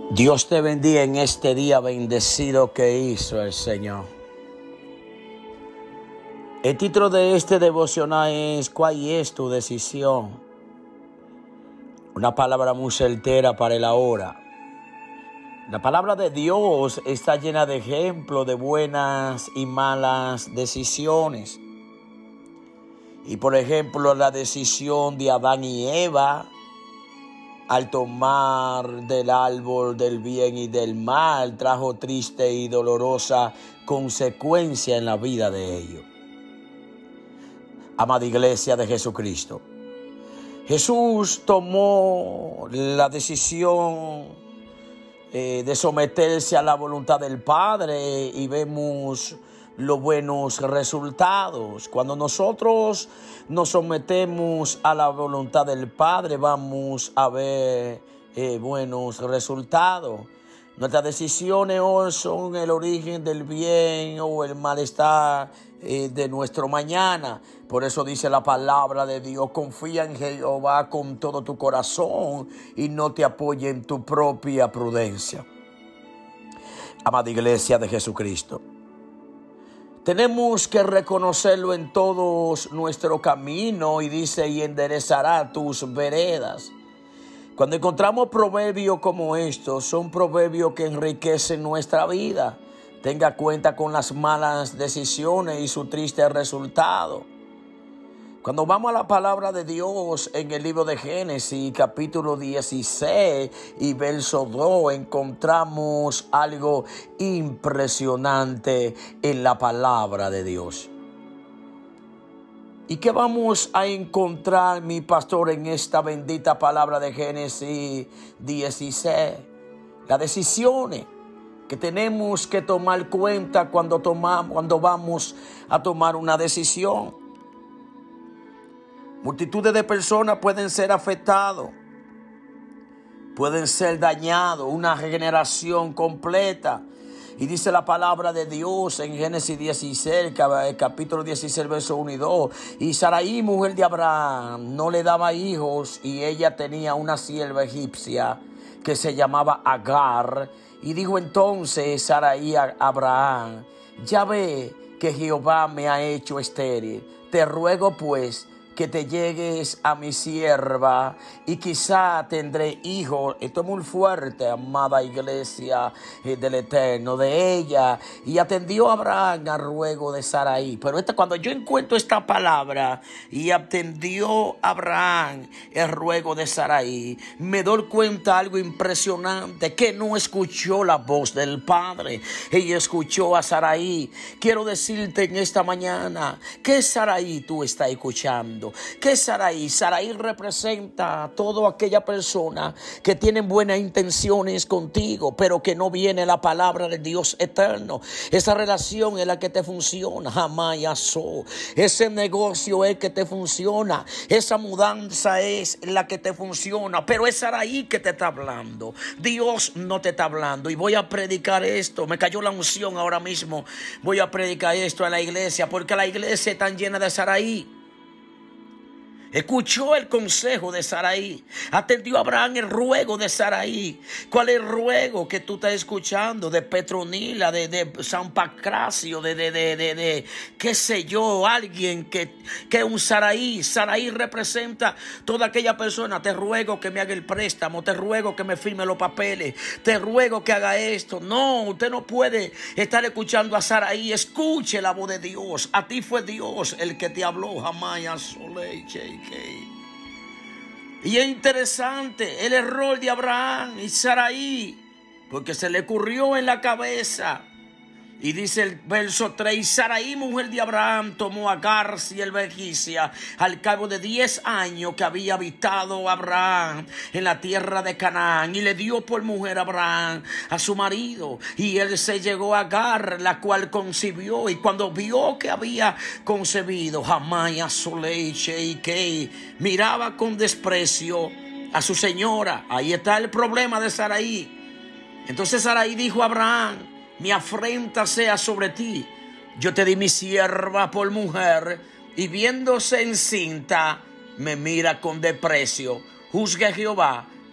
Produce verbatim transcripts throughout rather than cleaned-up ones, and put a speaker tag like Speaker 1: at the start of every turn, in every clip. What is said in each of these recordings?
Speaker 1: Dios te bendiga en este día bendecido que hizo el Señor. El título de este devocional es ¿cuál es tu decisión? Una palabra muy certera para el ahora. La palabra de Dios está llena de ejemplos de buenas y malas decisiones. Y por ejemplo, la decisión de Adán y Eva al tomar del árbol del bien y del mal trajo triste y dolorosa consecuencia en la vida de ellos. Amada Iglesia de Jesucristo, Jesús tomó la decisión eh, de someterse a la voluntad del Padre y vemos los buenos resultados. Cuando nosotros nos sometemos a la voluntad del Padre, vamos a ver eh, buenos resultados. Nuestras decisiones hoy son el origen del bien o el malestar eh, de nuestro mañana. Por eso dice la palabra de Dios: confía en Jehová con todo tu corazón y no te apoye en tu propia prudencia. Amada Iglesia de Jesucristo, tenemos que reconocerlo en todos nuestro camino, y dice: y enderezará tus veredas. Cuando encontramos proverbios como estos, son proverbios que enriquecen nuestra vida. Tenga cuenta con las malas decisiones y su triste resultado. Cuando vamos a la palabra de Dios en el libro de Génesis, capítulo dieciséis y verso dos, encontramos algo impresionante en la palabra de Dios. ¿Y qué vamos a encontrar, mi pastor, en esta bendita palabra de Génesis dieciséis? Las decisiones que tenemos que tomar cuenta cuando, tomamos, cuando vamos a tomar una decisión. Multitudes de personas pueden ser afectados, pueden ser dañados, una generación completa. Y dice la palabra de Dios en Génesis dieciséis, capítulo dieciséis, versos uno y dos. Y Sarai, mujer de Abraham, no le daba hijos, y ella tenía una sierva egipcia que se llamaba Agar. Y dijo entonces Sarai a Abraham: ya ve que Jehová me ha hecho estéril. Te ruego pues que te llegues a mi sierva y quizá tendré hijos. Esto es muy fuerte, amada Iglesia del Eterno, de ella. Y atendió Abraham al ruego de Sarai. Pero esta, cuando yo encuentro esta palabra, y atendió Abraham el ruego de Sarai, me doy cuenta algo impresionante, que no escuchó la voz del Padre. Ella escuchó a Sarai. Quiero decirte en esta mañana, ¿qué Sarai tú estás escuchando? ¿Qué es Sarai? Sarai representa a toda aquella persona que tienen buenas intenciones contigo, pero que no viene la palabra del Dios eterno. Esa relación es la que te funciona. Jamás so. Ese negocio es que te funciona. Esa mudanza es la que te funciona. Pero es Sarai que te está hablando. Dios no te está hablando. Y voy a predicar esto. Me cayó la unción ahora mismo. Voy a predicar esto en la iglesia, porque la iglesia está llena de Sarai. Escuchó el consejo de Sarai. Atendió a Abraham el ruego de Sarai. ¿Cuál es el ruego que tú estás escuchando? De Petronila, de, de San Pancracio, de, de, de, de, de, qué sé yo, alguien que, que un Sarai. Sarai representa toda aquella persona. Te ruego que me haga el préstamo. Te ruego que me firme los papeles. Te ruego que haga esto. No, usted no puede estar escuchando a Sarai. Escuche la voz de Dios. A ti fue Dios el que te habló. Jamás soleche. Y es interesante el error de Abraham y Sarai, porque se le ocurrió en la cabeza. Y dice el verso tres: Sarai, mujer de Abraham, tomó a Agar, sierva egipcia, al cabo de diez años que había habitado Abraham en la tierra de Canaán, y le dio por mujer a Abraham a su marido. Y él se llegó a Agar, la cual concibió, y cuando vio que había concebido, jamás a su leche, y que miraba con desprecio a su señora. Ahí está el problema de Sarai. Entonces Sarai dijo a Abraham: mi afrenta sea sobre ti. Yo te di mi sierva por mujer, y viéndose encinta, me mira con desprecio. Juzgue Jehová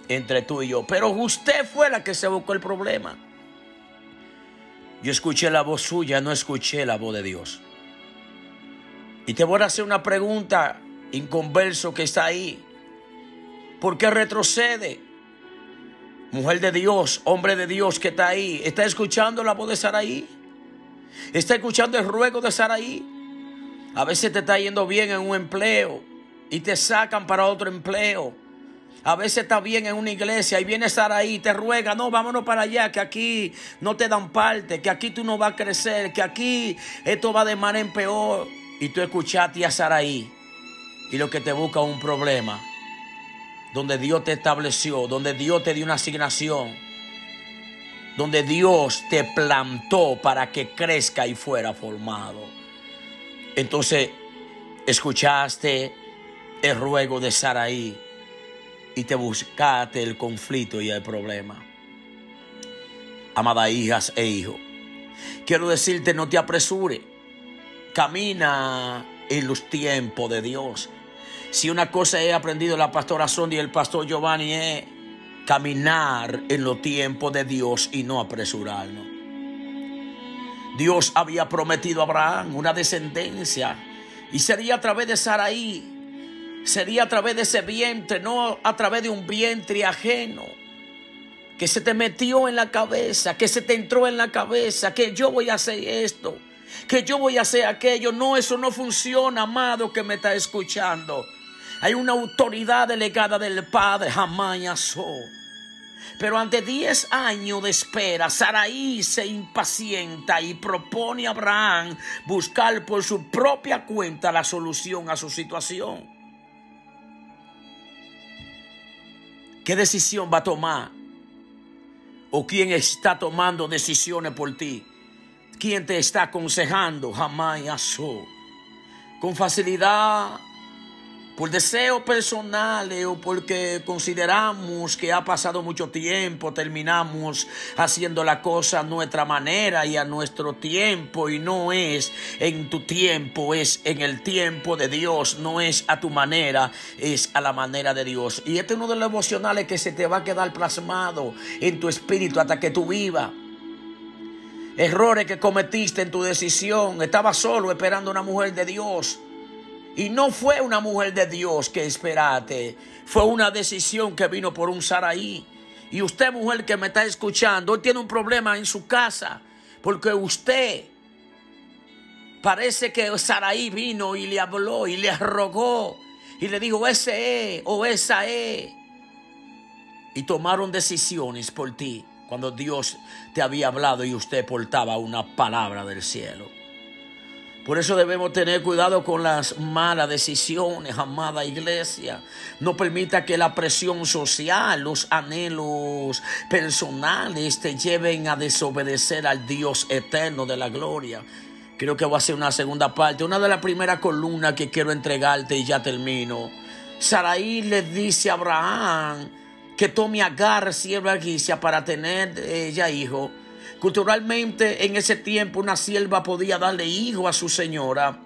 Speaker 1: entre tú y yo. Pero usted fue la que se buscó el problema. Yo escuché la voz suya, no escuché la voz de Dios. Y te voy a hacer una pregunta, inconverso que está ahí. ¿Por qué retrocede? Mujer de Dios, hombre de Dios que está ahí, ¿está escuchando la voz de Saraí? ¿Está escuchando el ruego de Saraí? A veces te está yendo bien en un empleo y te sacan para otro empleo. A veces está bien en una iglesia y viene Saraí y te ruega, no, vámonos para allá, que aquí no te dan parte, que aquí tú no vas a crecer, que aquí esto va de mal en peor. Y tú escuchaste a Saraí y lo que te busca es un problema, donde Dios te estableció, donde Dios te dio una asignación, donde Dios te plantó para que crezca y fuera formado. Entonces escuchaste el ruego de Saraí y te buscaste el conflicto y el problema. Amadas hijas e hijos, quiero decirte, no te apresures. Camina en los tiempos de Dios. Si una cosa he aprendido la pastora Sonia y el pastor Giovanni es caminar en los tiempos de Dios y no apresurarnos. Dios había prometido a Abraham una descendencia y sería a través de Saraí, sería a través de ese vientre, no a través de un vientre ajeno que se te metió en la cabeza, que se te entró en la cabeza, que yo voy a hacer esto, que yo voy a hacer aquello. No, eso no funciona, amado que me está escuchando. Hay una autoridad delegada del Padre, jamás. Pero ante diez años de espera, Saraí se impacienta y propone a Abraham buscar por su propia cuenta la solución a su situación. ¿Qué decisión va a tomar? ¿O quién está tomando decisiones por ti? ¿Quién te está aconsejando? Jamás. Con facilidad, por deseos personales o porque consideramos que ha pasado mucho tiempo, terminamos haciendo la cosa a nuestra manera y a nuestro tiempo, y no es en tu tiempo, es en el tiempo de Dios, no es a tu manera, es a la manera de Dios. Y este es uno de los emocionales que se te va a quedar plasmado en tu espíritu hasta que tú vivas. Errores que cometiste en tu decisión. Estabas solo esperando una mujer de Dios. Y no fue una mujer de Dios que esperaste. Fue una decisión que vino por un Saraí. Y usted, mujer que me está escuchando, hoy tiene un problema en su casa. Porque usted, parece que Saraí vino y le habló y le rogó. Y le dijo, ese es o esa es. Y tomaron decisiones por ti, cuando Dios te había hablado y usted portaba una palabra del cielo. Por eso debemos tener cuidado con las malas decisiones, amada iglesia. No permita que la presión social, los anhelos personales te lleven a desobedecer al Dios eterno de la gloria. Creo que voy a hacer una segunda parte. Una de las primeras columnas que quiero entregarte y ya termino. Saraí le dice a Abraham que tome a Agar, sierva egipcia, para tener ella hijo. Culturalmente, en ese tiempo, una sierva podía darle hijo a su señora.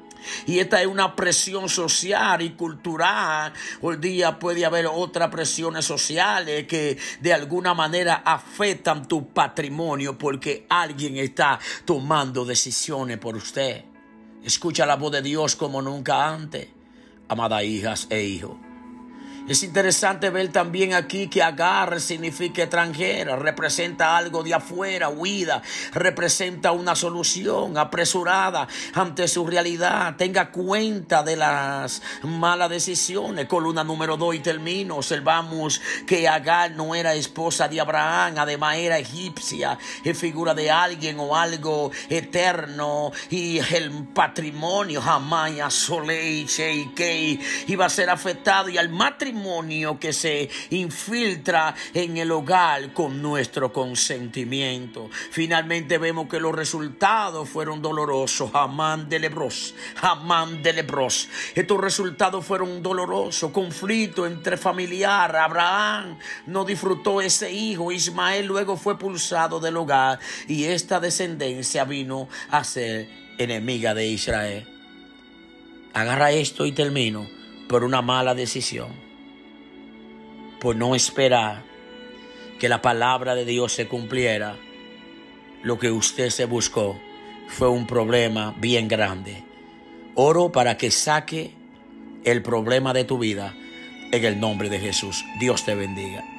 Speaker 1: Y esta es una presión social y cultural. Hoy día puede haber otras presiones sociales que de alguna manera afectan tu patrimonio porque alguien está tomando decisiones por usted. Escucha la voz de Dios como nunca antes, amadas hijas e hijos. Es interesante ver también aquí que Agar significa extranjera, representa algo de afuera, huida, representa una solución apresurada ante su realidad. Tenga cuenta de las malas decisiones. Columna número dos y termino. Observamos que Agar no era esposa de Abraham, además era egipcia, es figura de alguien o algo eterno, y el patrimonio jamás soleiche y que iba a ser afectado, y al matrimonio que se infiltra en el hogar con nuestro consentimiento. Finalmente vemos que los resultados fueron dolorosos. Amán de Lebros, Amán de Lebros. Estos resultados fueron dolorosos. Conflicto entre familiar. Abraham no disfrutó ese hijo. Ismael luego fue expulsado del hogar y esta descendencia vino a ser enemiga de Israel. Agarra esto y termino. Por una mala decisión. por no esperar que la palabra de Dios se cumpliera, lo que usted se buscó fue un problema bien grande. Oro para que saque el problema de tu vida en el nombre de Jesús. Dios te bendiga.